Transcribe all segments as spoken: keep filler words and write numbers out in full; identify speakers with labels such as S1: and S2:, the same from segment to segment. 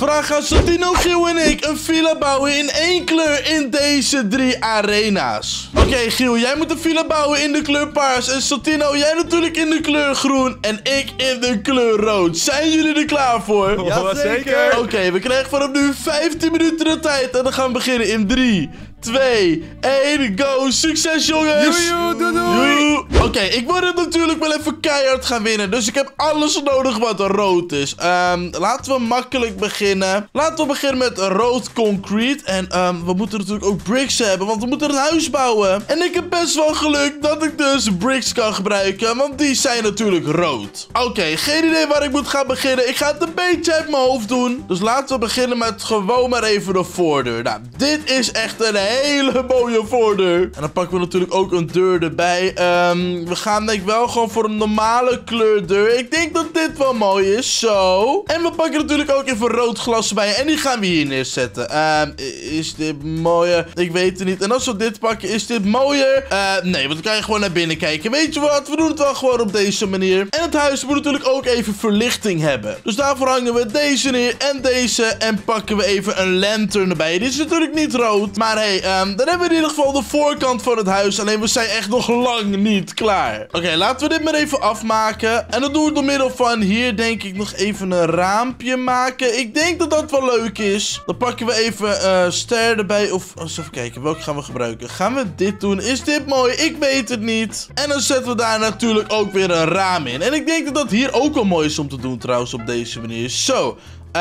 S1: Vandaag gaan Santino, Giel en ik een villa bouwen in één kleur in deze drie arena's. Oké, okay, Giel, jij moet een villa bouwen in de kleur paars. En Santino, jij natuurlijk in de kleur groen. En ik in de kleur rood. Zijn jullie er klaar voor?
S2: Ja, zeker.
S1: Oké, okay, we krijgen vanaf nu vijftien minuten de tijd. En dan gaan we beginnen in drie, twee, één, go. Succes, jongens.
S2: Joe, doei, doei.
S1: Oké, okay, ik wil het natuurlijk wel even keihard gaan winnen. Dus ik heb alles nodig wat rood is. Um, laten we makkelijk beginnen. Laten we beginnen met rood concrete. En um, we moeten natuurlijk ook bricks hebben. Want we moeten een huis bouwen. En ik heb best wel geluk dat ik dus bricks kan gebruiken. Want die zijn natuurlijk rood. Oké, okay, geen idee waar ik moet gaan beginnen. Ik ga het een beetje uit mijn hoofd doen. Dus laten we beginnen met gewoon maar even de voordeur. Nou, dit is echt een hele mooie voordeur. En dan pakken we natuurlijk ook een deur erbij. Um, we gaan denk ik wel gewoon voor een normale kleurdeur. Ik denk dat dit wel mooi is. Zo. En we pakken natuurlijk ook even rood glas erbij. En die gaan we hier neerzetten. Um, is dit mooier? Ik weet het niet. En als we dit pakken, is dit mooier? Uh, nee, want dan kan je gewoon naar binnen kijken. Weet je wat? We doen het wel gewoon op deze manier. En het huis moet natuurlijk ook even verlichting hebben. Dus daarvoor hangen we deze neer en deze. En pakken we even een lantern erbij. Dit is natuurlijk niet rood. Maar hey, um, dan hebben we in ieder geval de voorkant van het huis. Alleen we zijn echt nog lang niet klaar. Oké, okay, laten we dit maar even afmaken. En dat doen we door middel van hier denk ik nog even een raampje maken. Ik denk dat dat wel leuk is. Dan pakken we even uh, ster erbij. Of eens even kijken, welke gaan we gebruiken? Gaan we dit doen? Is dit mooi? Ik weet het niet. En dan zetten we daar natuurlijk ook weer een raam in. En ik denk dat dat hier ook wel mooi is om te doen trouwens op deze manier. Zo.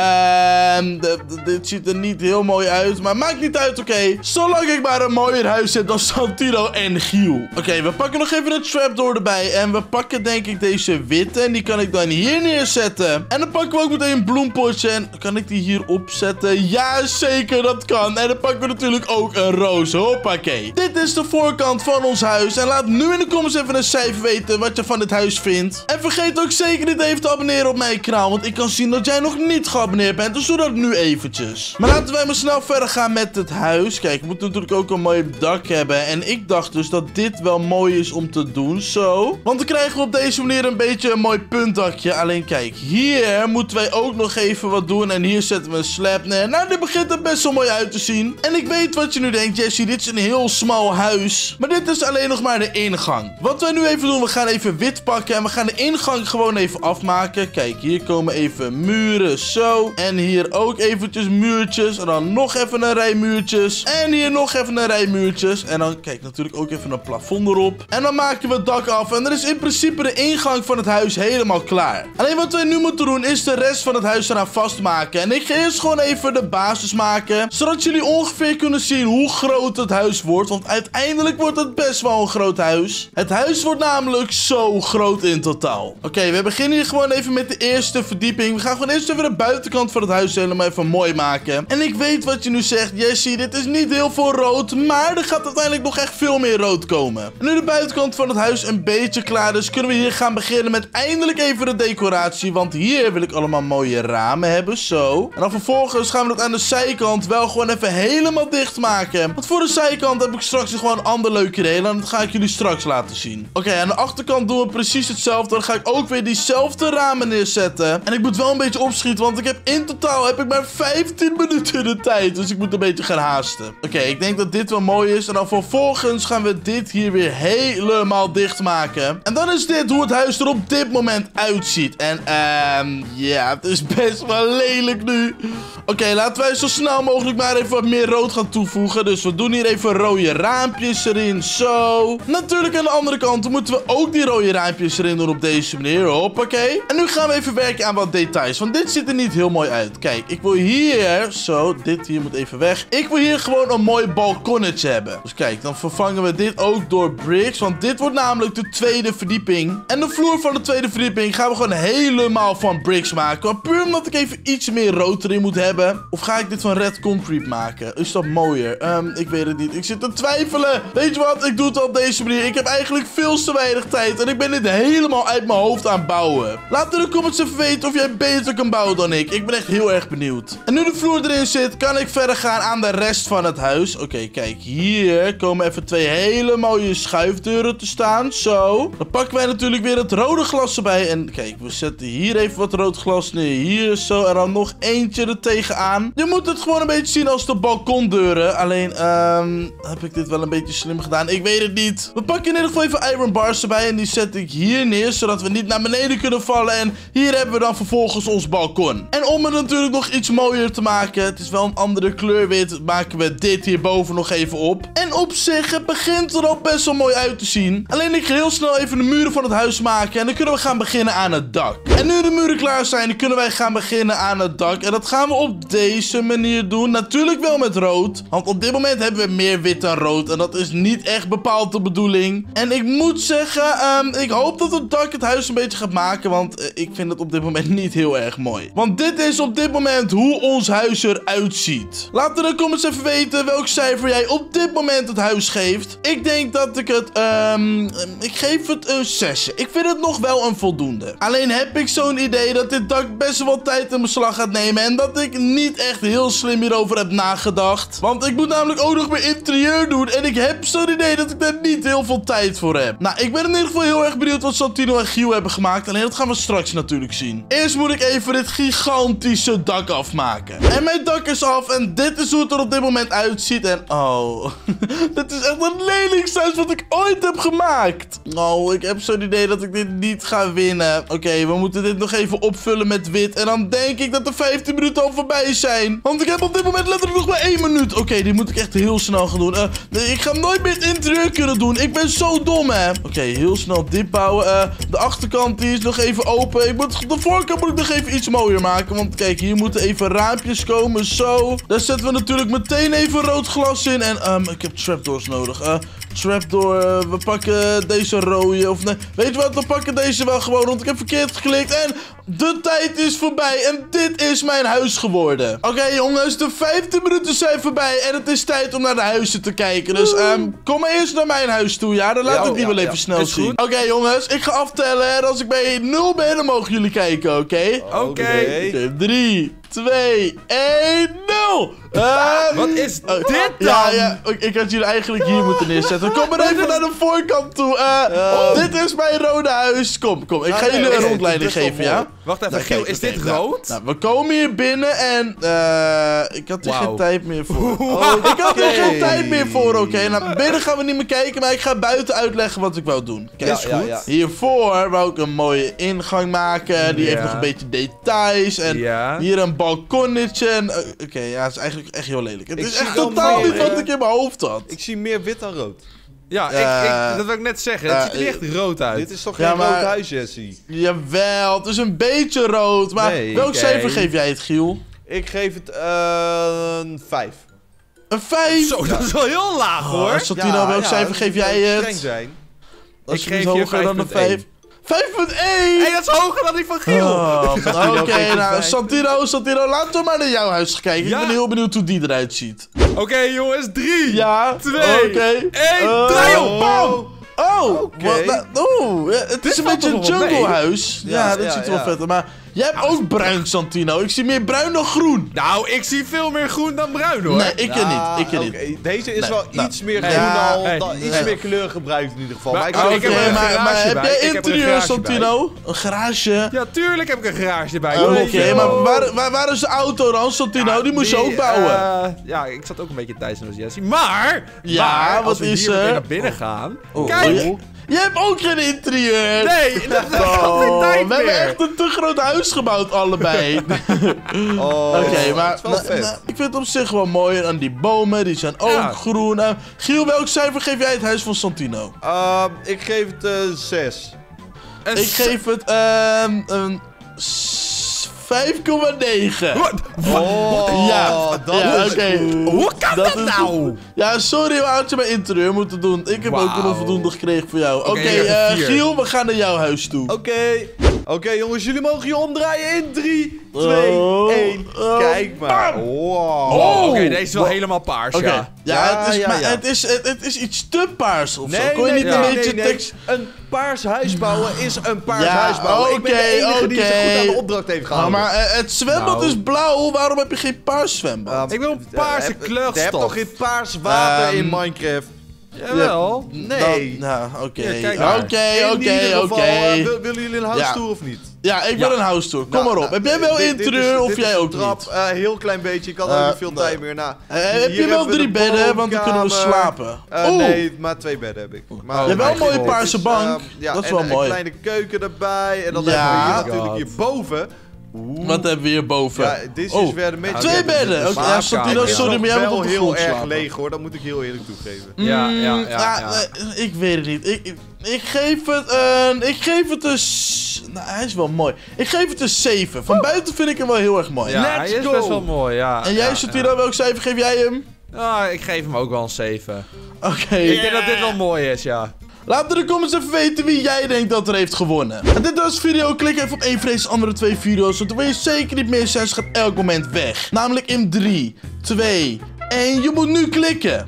S1: Ehm, dit ziet er niet heel mooi uit, maar maakt niet uit, oké. Okay. Zolang ik maar een mooier huis heb dan Santino en Giel. Oké, okay, we pakken nog even een trapdoor erbij. En we pakken denk ik deze witte. En die kan ik dan hier neerzetten. En dan pakken we ook meteen een bloempotje. En kan ik die hier opzetten? Ja, zeker, dat kan. En dan pakken we natuurlijk ook een roos. Hoppakee. Dit is de voorkant van ons huis. En laat nu in de comments even een cijfer weten wat je van dit huis vindt. En vergeet ook zeker niet even te abonneren op mijn kanaal. Want ik kan zien dat jij nog niet gaat abonneerd bent, dus doe dat nu eventjes. Maar laten wij maar snel verder gaan met het huis. Kijk, we moeten natuurlijk ook een mooi dak hebben. En ik dacht dus dat dit wel mooi is om te doen, zo. Want dan krijgen we op deze manier een beetje een mooi puntdakje. Alleen kijk, hier moeten wij ook nog even wat doen. En hier zetten we een slab neer. Nou, dit begint er best wel mooi uit te zien. En ik weet wat je nu denkt, Jesse, dit is een heel smal huis. Maar dit is alleen nog maar de ingang. Wat wij nu even doen, we gaan even wit pakken. En we gaan de ingang gewoon even afmaken. Kijk, hier komen even muren, zo. En hier ook eventjes muurtjes. En dan nog even een rij muurtjes. En hier nog even een rij muurtjes. En dan, kijk, natuurlijk ook even een plafond erop. En dan maken we het dak af. En dan is in principe de ingang van het huis helemaal klaar. Alleen wat wij nu moeten doen, is de rest van het huis eraan vastmaken. En ik ga eerst gewoon even de basis maken. Zodat jullie ongeveer kunnen zien hoe groot het huis wordt. Want uiteindelijk wordt het best wel een groot huis. Het huis wordt namelijk zo groot in totaal. Oké, okay, we beginnen hier gewoon even met de eerste verdieping. We gaan gewoon eerst even de buitenkant van het huis helemaal even mooi maken. En ik weet wat je nu zegt, Jesse, dit is niet heel veel rood, maar er gaat uiteindelijk nog echt veel meer rood komen. En nu de buitenkant van het huis een beetje klaar, dus kunnen we hier gaan beginnen met eindelijk even de decoratie, want hier wil ik allemaal mooie ramen hebben, zo. En dan vervolgens gaan we het aan de zijkant wel gewoon even helemaal dicht maken. Want voor de zijkant heb ik straks gewoon een ander leuk idee en dat ga ik jullie straks laten zien. Oké, okay, aan de achterkant doen we precies hetzelfde. Dan ga ik ook weer diezelfde ramen neerzetten. En ik moet wel een beetje opschieten, want ik heb in totaal heb ik maar vijftien minuten de tijd. Dus ik moet een beetje gaan haasten. Oké, okay, ik denk dat dit wel mooi is. En dan vervolgens gaan we dit hier weer helemaal dicht maken. En dan is dit hoe het huis er op dit moment uitziet. En ehm, ja, het is best wel lelijk nu. Oké, okay, laten wij zo snel mogelijk maar even wat meer rood gaan toevoegen. Dus we doen hier even rode raampjes erin. Zo. Natuurlijk aan de andere kant moeten we ook die rode raampjes erin doen op deze manier. Hoppakee. En nu gaan we even werken aan wat details. Want dit ziet er niet heel mooi uit. Kijk, ik wil hier... Zo, dit hier moet even weg. Ik wil hier gewoon een mooi balkonnetje hebben. Dus kijk, dan vervangen we dit ook door bricks. Want dit wordt namelijk de tweede verdieping. En de vloer van de tweede verdieping gaan we gewoon helemaal van bricks maken. Maar puur omdat ik even iets meer rood erin moet hebben. Of ga ik dit van red concrete maken? Is dat mooier? Um, ik weet het niet. Ik zit te twijfelen. Weet je wat? Ik doe het op deze manier. Ik heb eigenlijk veel te weinig tijd. En ik ben dit helemaal uit mijn hoofd aan het bouwen. Laat in de comments even weten of jij beter kan bouwen dan ik. ik. Ik ben echt heel erg benieuwd. En nu de vloer erin zit, kan ik verder gaan aan de rest van het huis. Oké, okay, kijk. Hier komen even twee hele mooie schuifdeuren te staan. Zo. Dan pakken wij natuurlijk weer het rode glas erbij. En kijk, we zetten hier even wat rood glas neer. Hier zo. En dan nog eentje er tegenaan. Je moet het gewoon een beetje zien als de balkondeuren. Alleen, um, heb ik dit wel een beetje slim gedaan? Ik weet het niet. We pakken in ieder geval even iron bars erbij. En die zet ik hier neer, zodat we niet naar beneden kunnen vallen. En hier hebben we dan vervolgens ons balkon. En om het natuurlijk nog iets mooier te maken, het is wel een andere kleur wit, maken we dit hierboven nog even op. En op zich, het begint er al best wel mooi uit te zien. Alleen ik ga heel snel even de muren van het huis maken. En dan kunnen we gaan beginnen aan het dak. En nu de muren klaar zijn, dan kunnen wij gaan beginnen aan het dak. En dat gaan we op deze manier doen. Natuurlijk wel met rood. Want op dit moment hebben we meer wit dan rood. En dat is niet echt bepaald de bedoeling. En ik moet zeggen, um, ik hoop dat het dak het huis een beetje gaat maken. Want uh, ik vind het op dit moment niet heel erg mooi. Want dit is op dit moment hoe ons huis eruit ziet. Laat in de comments even weten welk cijfer jij op dit moment het huis geeft. Ik denk dat ik het, um, ik geef het een zesje. Ik vind het nog wel een voldoende. Alleen heb ik zo'n idee dat dit dak best wel tijd in beslag gaat nemen. En dat ik niet echt heel slim hierover heb nagedacht. Want ik moet namelijk ook nog mijn interieur doen. En ik heb zo'n idee dat ik daar niet heel veel tijd voor heb. Nou, ik ben in ieder geval heel erg benieuwd wat Santino en Giel hebben gemaakt. Alleen dat gaan we straks natuurlijk zien. Eerst moet ik even dit gigantische dak afmaken. En mijn dak is af. En dit is hoe het er op dit moment uitziet. En oh, dit is echt het lelijkste huis wat ik ooit heb gemaakt. Oh, ik heb zo'n idee dat ik dit niet ga winnen. Oké, okay, we moeten dit nog even opvullen met wit. En dan denk ik dat de vijftien minuten al voorbij zijn. Want ik heb op dit moment letterlijk nog maar één minuut. Oké, okay, die moet ik echt heel snel gaan doen. Uh, nee, ik ga nooit meer het interieur kunnen doen. Ik ben zo dom, hè. Oké, okay, heel snel dit bouwen. Uh, de achterkant die is nog even open. Ik moet, de voorkant moet ik nog even iets mooier maken. Want kijk, hier moeten even raampjes komen. Zo. Daar zetten we natuurlijk meteen even rood glas in. En um, ik heb trapdoors nodig. Uh, Trapdoor, uh, we pakken deze rode. Of nee, weet je wat, we pakken deze wel gewoon. Want ik heb verkeerd geklikt. En de tijd is voorbij. En dit is mijn huis geworden. Oké, okay, jongens, de vijftien minuten zijn voorbij. En het is tijd om naar de huizen te kijken. Dus um, kom maar eerst naar mijn huis toe. Ja, dan laat ja, ik die ja, wel even ja. snel zien. Oké, okay, jongens, ik ga aftellen. En als ik bij nul ben, dan mogen jullie kijken, oké? Okay?
S2: Oké. Okay.
S1: Okay, drie, twee, één, nul! Um,
S2: Wat is uh, dit dan?
S1: Ja, ja, ik had jullie eigenlijk hier moeten neerzetten. Kom maar even naar de voorkant toe. Uh, oh. Dit is mijn rode huis. Kom, kom. Ik ga jullie nee, een rondleiding geven, ja?
S2: Wacht even, Giel, is dit rood?
S1: Nou, we komen hier binnen en uh, ik had hier wow. geen tijd meer voor. Oh, ik had hier okay. geen tijd meer voor, oké. Okay. Nou, binnen gaan we niet meer kijken, maar ik ga buiten uitleggen wat ik wou doen. Kijk,
S2: ja, is goed. Ja, ja.
S1: Hiervoor wou ik een mooie ingang maken. Die ja. heeft nog een beetje details. En ja. hier een balkonnetje. Uh, oké, okay, ja, het is eigenlijk echt heel lelijk. Het ik is echt totaal meer, niet wat ik in mijn hoofd had.
S3: Ik zie meer wit dan rood.
S2: Ja, uh, ik, ik, dat wil ik net zeggen. Het uh, ziet er echt rood uit.
S3: Dit is toch geen ja, maar, rood huis, Jesse?
S1: Jawel, het is een beetje rood. Maar nee, welk okay. cijfer geef jij het, Giel?
S3: Ik geef het uh, een vijf.
S1: Een vijf?
S2: Zo, dat is wel heel laag, hoor.
S1: Oh, Santino, ja, welk ja, cijfer geef jij het?
S3: Zijn.
S1: Dat is niet hoger dan een vijf. vijf punt één!
S2: Hey, dat is hoger dan die van Giel.
S1: Oh, Oké, okay, nou, Santino, Santino, laten we maar naar jouw huis kijken. Ja? Ik ben heel benieuwd hoe die eruit ziet.
S2: Oké, okay, jongens, drie,
S1: ja,
S2: twee,
S1: okay.
S2: één, uh, draai op, bam!
S1: Oh, okay. wat, oh, het is een beetje een junglehuis. Ja, ja, dat ja, ziet er ja. wel vetter. Maar jij hebt ook bruin, Santino. Ik zie meer bruin dan groen.
S2: Nou, ik zie veel meer groen dan bruin, hoor.
S1: Nee, ik ken
S3: ja,
S1: niet. Ik ken
S3: okay.
S1: niet.
S3: Deze is
S1: nee,
S3: wel
S1: nou,
S3: iets meer
S1: nee,
S3: groen
S1: ja,
S3: al,
S1: hey,
S3: dan, iets
S1: nee.
S3: meer kleur gebruikt in ieder geval.
S1: Maar,
S3: maar, ik
S1: okay,
S3: ik heb,
S1: okay,
S3: een
S1: maar, maar heb jij
S2: ik
S1: interieur,
S2: heb
S1: Santino?
S2: bij.
S1: Een garage?
S2: Ja, tuurlijk heb ik een garage bij.
S1: Uh, Oké, okay, maar waar, waar, waar is de auto dan, Santino? Ja, die moest je ook bouwen. Uh,
S2: ja, ik zat ook een beetje thuis zoals Jesse. Maar,
S1: ja,
S2: maar
S1: wat
S2: als we
S1: is
S2: hier
S1: er?
S2: naar binnen gaan.
S1: Oh,
S2: kijk!
S1: Oh, je hebt ook geen interieur.
S2: Nee, dat is
S1: oh,
S2: geen tijd
S1: we
S2: meer.
S1: hebben echt een te groot huis gebouwd, allebei.
S3: oh,
S1: Oké, okay, maar
S3: na, na,
S1: ik vind het op zich wel mooi. En die bomen, die zijn ook ja. groen. Uh, Giel, welk cijfer geef jij het huis van Santino?
S3: Uh, ik geef het een uh, zes.
S1: Een ik geef het uh, een vijf komma negen.
S3: Wat? Oh,
S1: ja,
S3: dat
S1: ja,
S3: is
S1: okay.
S2: Hoe kan dat, dat nou?
S1: Ja, sorry, we hadden je mijn interieur moeten doen. Ik heb wow. ook een onvoldoende gekregen voor jou. Oké, okay, okay, uh, Giel, we gaan naar jouw huis toe.
S3: Oké. Okay. Oké, jongens, jullie mogen je omdraaien in drie, twee,
S1: Oh,
S3: één.
S1: oh,
S3: Kijk maar.
S1: bam.
S3: Wow.
S2: Oh, oké,
S1: Oh.
S2: deze is wel helemaal paars,
S1: Oké,
S2: ja.
S1: ja,
S3: Ja,
S1: het, is,
S3: ja,
S1: maar
S3: ja.
S1: Het, is, het, het is iets te paars of zo.
S3: Nee,
S1: Kon je
S3: nee,
S1: niet
S3: nee,
S1: een beetje
S3: nee, nee.
S1: tekst...
S3: Een paars huis bouwen is een paars
S1: Ja,
S3: huis bouwen. Ik ben de
S1: oké,
S3: enige die zich
S1: oké.
S3: goed aan de opdracht heeft
S1: Nou,
S3: gehouden.
S1: maar eh, het zwembad
S2: Nou.
S1: is blauw. Waarom heb je geen paars zwembad?
S3: Um,
S2: Ik wil een paarse
S3: je hebt-
S2: kleurstof.
S3: Je hebt toch geen paars water
S1: Ehm,
S3: in Minecraft?
S2: Jawel.
S3: Nee.
S1: Dan- Nou, oké.
S2: Ja, kijk maar.
S1: Oké,
S3: In
S1: oké,
S3: ieder geval,
S1: oké.
S3: eh, wil- willen jullie een house
S1: Ja.
S3: tour of niet?
S1: Ja, ik wil
S2: Ja.
S1: een house tour. Kom
S3: Nou,
S1: maar op.
S3: nou,
S1: Heb jij wel
S3: dit- dit
S1: interieur
S3: is-
S1: of
S3: dit is
S1: jij
S3: een
S1: ook
S3: trap,
S1: niet?
S3: eh, heel klein beetje. Ik had ook
S1: Eh,
S3: niet veel
S1: nee.
S3: tijd meer. Nou,
S1: Eh, heb je
S3: hier
S1: wel
S3: hebben we
S1: drie
S3: de
S1: bedden? Want dan kunnen we
S3: woonkamer.
S1: slapen.
S3: Eh,
S1: Oeh.
S3: nee, maar twee bedden heb ik. Maar,
S2: Oh,
S1: Je hebt wel
S2: my
S1: een mooie
S2: God.
S1: paarse
S3: Het is,
S1: bank.
S3: eh, ja,
S1: Dat is
S3: en
S1: wel
S3: een
S1: mooi.
S3: kleine keuken erbij. En dan
S1: Ja.
S3: hebben we hier
S2: Oh
S3: natuurlijk
S2: God.
S3: hierboven. Oeh.
S1: Wat hebben we hierboven?
S3: Ja, dit is
S1: Oh,
S3: weer de beetje...
S1: twee bedden. Oké, ja, Santino,
S2: Ja,
S1: sorry, maar jij moet
S3: wel
S1: op de
S3: heel
S1: grond
S3: erg
S1: slapen.
S3: leeg hoor, dat moet ik heel eerlijk toegeven.
S2: Ja,
S1: Mm,
S2: ja, ja, ja.
S1: eh, Ik weet het niet. Ik, ik, ik geef het een... Ik geef het een... s- Nou, hij is wel mooi. Ik geef het een zeven. Van buiten vind ik hem wel heel erg mooi.
S2: Ja,
S3: Let's
S2: hij is
S3: go.
S2: best wel mooi, ja.
S1: En jij,
S2: ja,
S1: Santino,
S2: ja.
S1: welk cijfer geef jij hem?
S2: Ah, ik geef hem ook wel een zeven.
S1: Oké.
S2: Ik denk dat dit wel mooi is, ja.
S1: Laat in de comments even weten wie jij denkt dat er heeft gewonnen. En dit was de video. Klik even op één van deze andere twee video's. Want dan wil je zeker niet missen. En ze gaat elk moment weg. Namelijk in drie, twee, één. Je moet nu klikken.